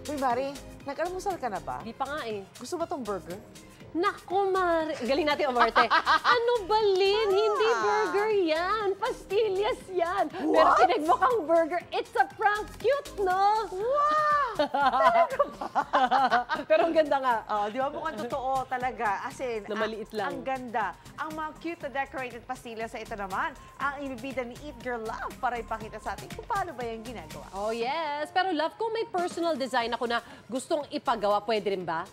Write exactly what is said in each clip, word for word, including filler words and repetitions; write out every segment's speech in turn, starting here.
Uy, Mari, nag-almusal ka na ba? Di pa nga eh. Gusto ba tong burger? Naku, Mari. Galing natin, umarte. Ano ba, Lynn? Ah. Hindi burger yan. Pastillas yan. What? Pero pinagmukhang burger. It's a prank. Cute, no? Wow! Talaga ba? Pero ang ganda nga. Oh, di ba mukhang totoo talaga? As in, na maliit lang. Ang ganda. Ang mga cute na decorated pastillas sa ito naman, ang ibibida ni Eat Your Love para ipakita sa atin kung paano ba yung ginagawa. Oh, yes. Pero love, kung may personal design ako na gustong ipagawa, pwede rin ba?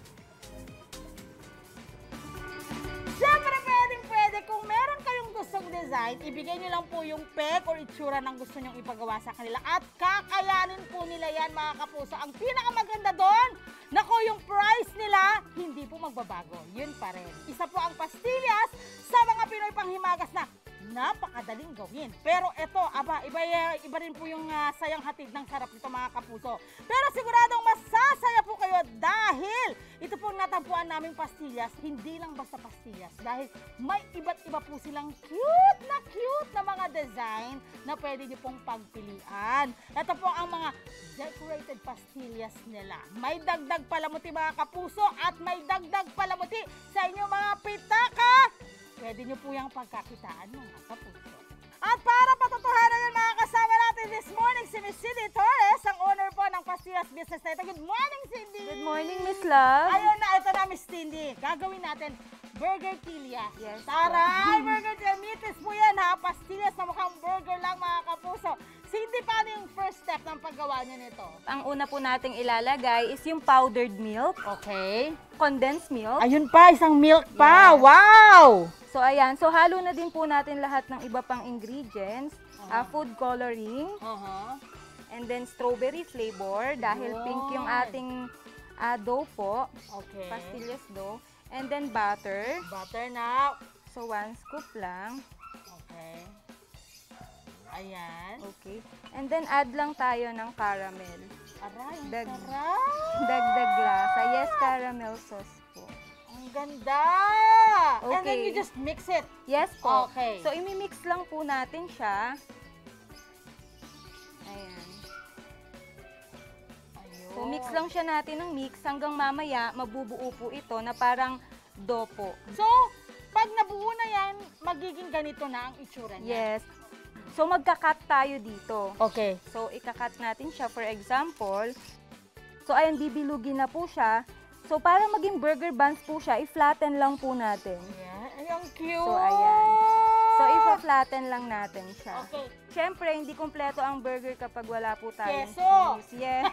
Siyempre, pwedeng pwede. Kung meron kayong gustong design, ibigay nyo lang po yung peg or itsura ng gusto nyong ipagawa sa kanila. At kakayanin po nila yan, mga kapuso. Ang pinakamaganda doon, nako, yung price nila, hindi po magbabago. Yun pa rin. Isa po ang pastillas sa mga Pinoy panghimagas na napakadaling gawin. Pero ito, aba, iba, iba rin po yung uh, sayang hatid ng sarap nito, mga kapuso. Pero siguradong masasaya po kayo dahil ito pong natagpuan naming pastillas, hindi lang basta pastillas. Dahil may iba't iba po silang cute na cute na mga design na pwede nyo pong pagpilian. Ito po ang mga decorated pastillas nila. May dagdag palamuti, mga kapuso, at may dagdag palamuti sa inyong mga pitaka. Pwede nyo po yung pagkakitaan, mga kapuso. At para patutuhanan yun, mga kasama natin this morning, si Miss Cindy Torres, ang owner po ng Pastillas Business na ito. Good morning, Cindy! Good morning, Miss Love! Ayun na, ito na, Miss Cindy. Gagawin natin burger tilya. Yes. Taray, burger tilya. Mitis po yan, ha? Pastillas na mukhang burger lang, mga kapuso. Cindy, paano yung first step ng paggawa niya nito? Ang una po nating ilalagay is yung powdered milk. Okay. Condensed milk. Ayun pa, isang milk pa. Yes. Wow! So, ayan. So, halo na din po natin lahat ng iba pang ingredients. Uh-huh. uh, food coloring. Uh-huh. And then, strawberry flavor. Dahil Yun. pink yung ating uh, dough po. Okay. Pastillas dough. And then, butter. Butter na. So, one scoop lang. Okay. Ayan. Okay. And then, add lang tayo ng caramel. Aray, ang Dag sarap. Dagdag lasa. Yes, caramel sauce po. Ang ganda! Okay. And then you just mix it. Yes po. Okay. So, imimix lang po natin siya. Ayan. Ayun. So, mix lang siya natin ng mix hanggang mamaya mabubuo po ito na parang dough po. So, pag nabuo na yan, magiging ganito na ang itsura niya. Yes. So, magka-cut tayo dito. Okay. So, ika-cut natin siya. For example, so, ayan, bibilugin na po siya. So, para maging burger buns po siya, i-flatten lang po natin. Ayan. Ay, ang cute! So, ayan. So, i-flatten lang natin siya. Okay. Siyempre, hindi kumpleto ang burger kapag wala po tayong Keso! cheese. Yes.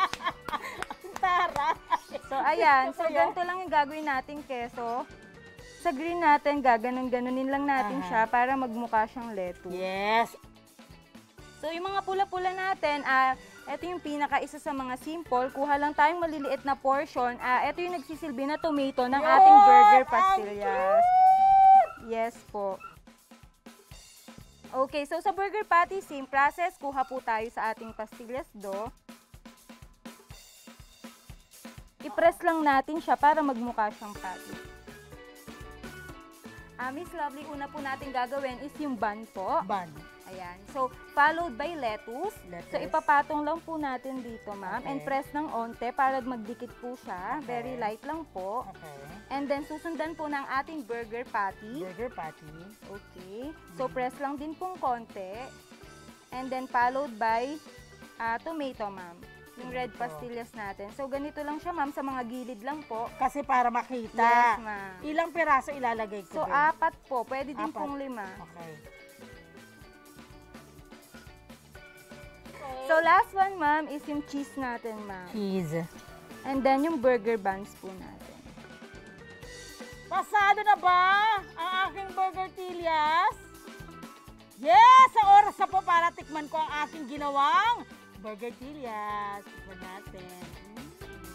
Tara! So, ayan. So, ganito lang yung gagawin natin keso. Sa green natin, gaganon-ganonin lang natin Aha. siya para magmukha siyang lettuce. Yes! So, yung mga pula-pula natin, ah, ito yung pinaka-isa sa mga simple. Kuha lang tayong maliliit na portion. Ah, ito yung nagsisilbi na tomato ng Yun! ating burger Ang pastillas. cute! Yes po. Okay, so sa burger patty, same process. Kuha po tayo sa ating pastillas dough. I-press lang natin siya para magmukha siyang patty. Ah, Miss Lovely, una po natin gagawin is yung bun po. Bun. Ayan. So, followed by lettuce. Lettuce. So, ipapatong lang po natin dito, ma'am. Okay. And press ng onte para magdikit po siya. Okay. Very light lang po. Okay. And then, susundan po ng ating burger patty. Burger patty. Okay. So, press lang din pong konti. And then, followed by uh, tomato, ma'am. Yung red Tomato. pastillas natin. So, ganito lang siya, ma'am. Sa mga gilid lang po. Kasi para makita. Yes, ma'am. Ilang piraso ilalagay ko? So, Ben? apat po. Pwede din Apat. pong lima. Okay. So, last one, ma'am, is yung cheese natin, ma'am. Cheese. And then, yung burger buns po natin. Pasado na ba ang aking burger tillas? Yes! Sa oras na po para tikman ko ang aking ginawang burger tillas. Tikman natin. Mm.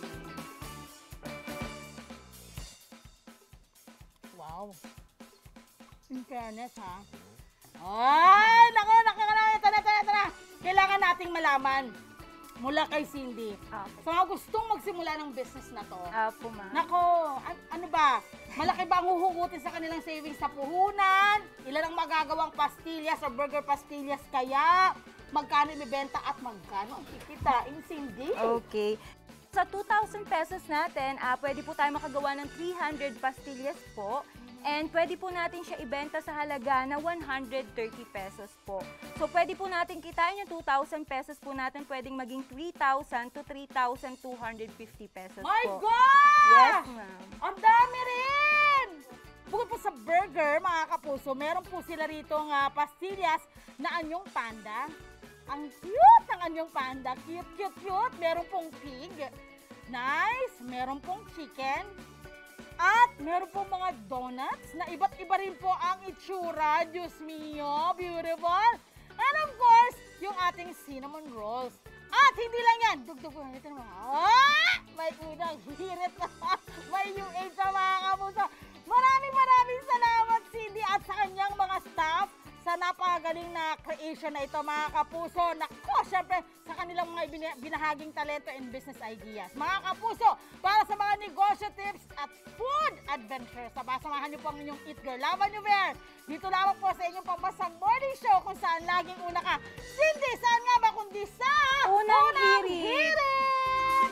Wow! In fairness, ha? Ay! Naku! Naku! Naku! Ito na! Ito na! Ito na! Kailangan nating malaman mula kay Cindy. Okay. So, nga gustong magsimula ng business na to. Apo, ma'am. Nako, an- ano ba? Malaki ba ang huhugutin sa kanilang savings sa puhunan? Ilan ang magagawang pastillas o burger pastillas kaya? Magkano ibibenta at magkano ang kikitain, Cindy? Okay. Sa two thousand pesos natin, ah, pwede po tayo makagawa ng three hundred pastillas po. And pwede po natin siya ibenta sa halaga na one hundred thirty pesos po. So pwede po natin kitain yung two thousand pesos po natin, pwedeng maging three thousand to three thousand two hundred fifty pesos My po. God! Yes, ma'am. Ang dami rin! Bukod po sa burger, mga kapuso, meron po sila rito ng pastillas na anyong panda. Ang cute ng anyong panda. Cute, cute, cute. Meron pong pig. Nice. Meron pong chicken. At meron pong mga donuts na iba't iba rin po ang itsura. Diyos mio, beautiful. And of course, yung ating cinnamon rolls. At hindi lang yan. Dugdug po natin mga, ah! May unang hirit na. May U H sa mga kapuso. Maraming maraming salamat, Cindy, at sa kanyang mga staff sa napakagaling na creation na ito, mga kapuso. Nako, syempre, sa kanilang mga ibina- binahaging talento and business ideas. Mga kapuso, para sa mga negosyo tips at food adventures, sabasamahan niyo po ang inyong Eat Girl, Love Anover. Dito lamang po sa inyong pampasang morning show kung saan laging una ka. Cindy, saan nga ba kundi sa Unang Hirit. Hirit!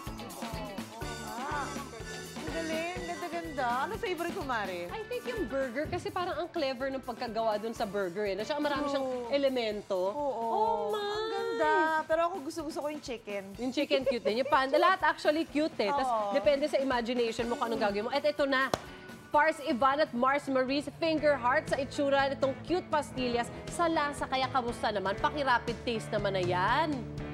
Ang galing, ganda-ganda. Ano favorite mo, Mari? I think yung burger kasi parang ang clever ng pagkagawa dun sa burger eh. At saka marami siyang Oo. elemento. Oo. Oh, my! Ang ganda. Pero ako gusto-gusto ko yung chicken. Yung chicken cute din. Yung panda, lahat actually cute eh. Tapos Oo. depende sa imagination mo kung anong gagawin mo. At ito na, Pars Ivan at Mars Marie's finger heart sa itsura nitong cute pastillas. Sa lasa, kaya kamusta naman? Paki-rapid taste naman na yan.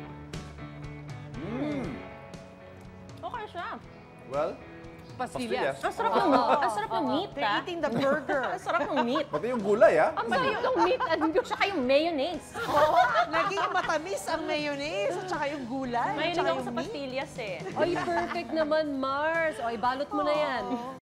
Okay siya. Well, Pastillas. Pastillas. Ang sarap ng, ang sarap ng meat, They're ah. eating the burger. Ang sarap ng meat. pati yung gulay, ah. Ang sarap ng meat and tsaka yung mayonnaise. Oo, naging matamis ang mayonnaise at saka yung gulay. at Mahilig saka ako yung sa meat. pastillas eh. Ay, perfect naman, Mars. O, ibalot mo na yan.